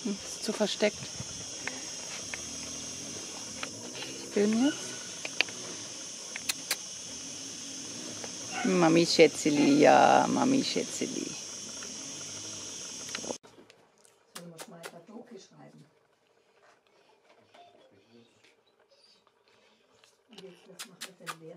Ist zu versteckt. Ich filme jetzt. Mami Schätzeli, ja, Mami Schätzeli. Sollen wir mal Doki schreiben? Jetzt, was macht das denn?